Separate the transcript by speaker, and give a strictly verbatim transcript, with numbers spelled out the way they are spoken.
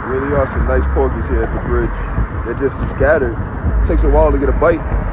Speaker 1: Really are some nice porgies here at the bridge. They're just scattered. It takes a while to get a bite.